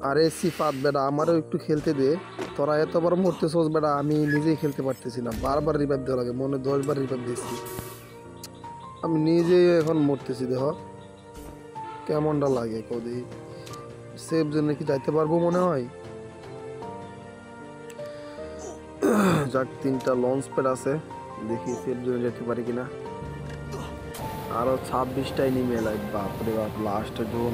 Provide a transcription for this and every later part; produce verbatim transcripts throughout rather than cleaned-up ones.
আরে সিফাত বেটা, আমারও একটু খেলতে দে। তোরা এতবার মরতেছোস বেটা, আমি নিজেই খেলতে পারতেছি না। বারবার রিভাইভ দেওয়া লাগে, মনে দশ বার রিভাইভ দিয়েছি, আমি নিজেই এখন মরতেছি। দেখ কেমনটা লাগে কদি। সেফ জন্য কি যাইতে পারবো মনে হয়? যাক, তিনটা লঞ্চ প্যাড আছে, দেখি সেফ জন্য যেতে পারি কিনা। আরো ছাব্বিশটাই নিমে এলাই, বাপরে বাপ, লাস্ট জোন।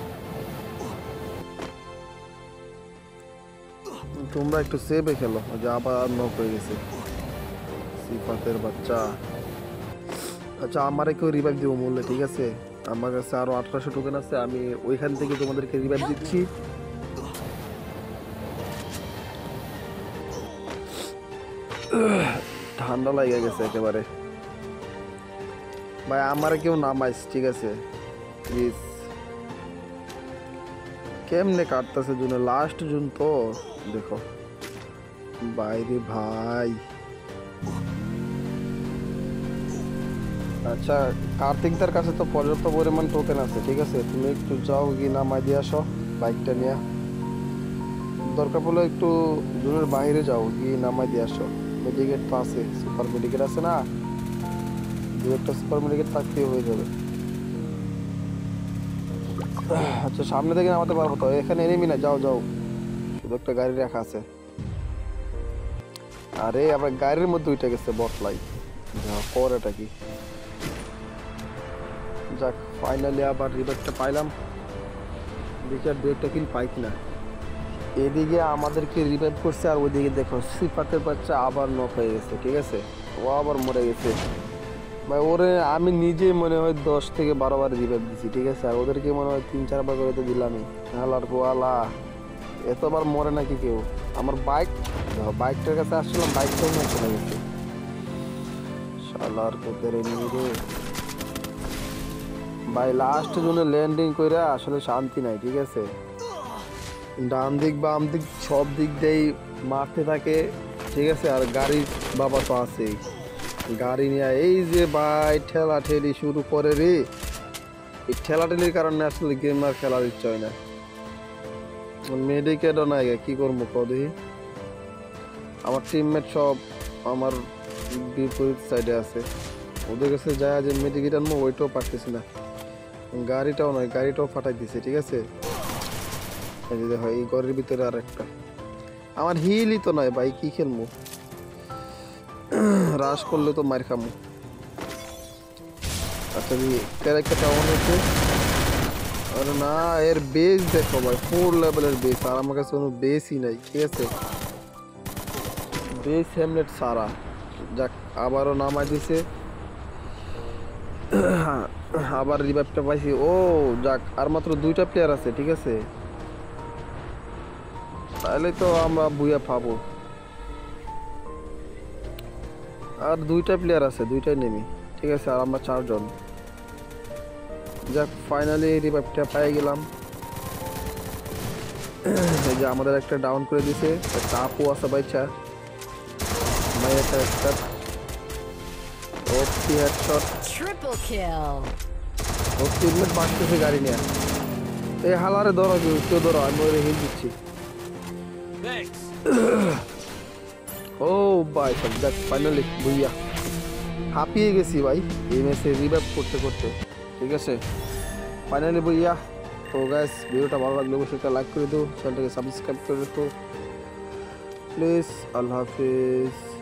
তোমরা একটু সেভে খেলো, যে আবার নক হয়ে গেছে সিফাতের বাচ্চা। আচ্ছা, আমারে কেউ রিভাইভ দিব বললে ঠিক আছে? আমার কাছে আরো আঠারোশো টোকেন আছে, আমি ওইখান থেকে তোমাদেরকে রিভাইভ দিচ্ছি। ঠান্ডা লাগে গেছে একেবারে ভাই, আমার কেউ নামাইস ঠিক আছে প্লিজ। কেমনে কাটতেছে জুন, লাস্ট জুন তো দেখো বাইরে ভাই। আচ্ছা, কার্তিকদার কাছে তো পর্যাপ্ত পরিমাণ টোকেন আছে ঠিক আছে, তুমি একটু যাও গিয়ে নামাই দিয়ে আসো বাইকটা নিয়ে। দরকার পড়লে একটু জুনের বাইরে যাও, গিয়ে নামাই দিয়ে আসো। মেডিকেট তো আছে, সুপার মেডিকেট আছে না, দু একটা সুপার মেডিকেট থাকতেই হয়ে যাবে। আচ্ছা, সামনে থেকে নামাতে পারবো তো? এখানে এনিমি না, যাও যাও, শুধু একটা গাড়ি রাখা আছে। আরে আবার গাড়ির মধ্যে উঠে গেছে বটলাই, কর এটা কি। যাক, ফাইনালি আবার রিভাইভটা পাইলাম, দেখি আর দু একটা কিল পাই কিনা। এদিকে আমাদেরকে রিভাইভ করছে, আর ওইদিকে দেখো সিফাতের বাচ্চা আবার নক হয়ে গেছে ঠিক আছে, ও আবার মরে গেছে ভাই। ওরে আমি নিজে মনে হয় দশ থেকে বারো বার রিভাইভ দিছি ঠিক আছে, আর ওদেরকে মনে হয় তিন চারবার করে তো দিলামই। হালার গোয়ালা, এতবার মরে নাকি কেউ? আমার বাইক, বাইকটার কাছে আসছিলাম, বাইকটাও নিয়ে চলে গেছে শালার কোদের নিয়ে ভাই। লাস্ট জন্য ল্যান্ডিং করে আসলে শান্তি নাই ঠিক আছে, ডান দিক বাম দিক সব দিক দিয়েই মারতে থাকে ঠিক আছে। আর গাড়ি বাবা তো আছেই, গাড়ি নিয়ে এই যে ভাই ঠেলা ঠেলি শুরু করে রে। এই ঠেলা ঠেলির কারণে আসলে গেম আর খেলার ইচ্ছা হয় না। মেডিকেটও নাই, কি করবো কদি। আমার টিমমেট সব আমার বিপরীত সাইডে আছে, ওদের কাছে যায় যে মেডিকেট আনবো ওইটাও পারতেছি না। গাড়িটাও নয়, গাড়িটাও ফাটাই দিছে ঠিক আছে। এই যে হয় এই ঘরের ভিতরে আর একটা, আমার হিলই তো নয় ভাই, কি খেলবো? রাশ করলে তো মার খামো। আচ্ছা, ক্যারেক্টারটা অন হয়েছে। আরে না, এর বেস দেখো ভাই, ফোর লেভেলের বেস, আর আমার কাছে কোনো বেসই নাই ঠিক আছে। বেস হ্যামলেট সারা। যাক, আবারও নামাই দিছে, আবার রিভাইভটা পাইছি। ও যাক, আর মাত্র দুইটা প্লেয়ার আছে ঠিক আছে, তাহলে তো আমরা বুয়া পাবো। আর দুইটা প্লেয়ার আছে, দুইটাই নেমি ঠিক আছে, আর আমরা চারজন। যাক, ফাইনালি রিভাইভটা পাই গেলাম। এই যে আমাদের একটা ডাউন করে দিছে, একটা আপু আছে বাইচা ভাই, একটা একটা ওপি হেডশট, ট্রিপল কিল। ও টিমমেট বাঁচতেছে গাড়ি নিয়ে। এই হালারে ধরো, কেউ ধরো, আমি ওরে হিল দিচ্ছি। ও ভাই সব, যাক ফাইনালি বুইয়া, হাঁপিয়ে গেছি ভাই এই ম্যাচে রিভাইভ করতে করতে ঠিক আছে, ফাইনালি বুইয়া। তো গাইস, ভিডিওটা ভালো লাগলে অবশ্যই একটা লাইক করে দিও, চ্যানেলটাকে সাবস্ক্রাইব করে রাখো প্লিজ। আল্লাহ হাফিজ।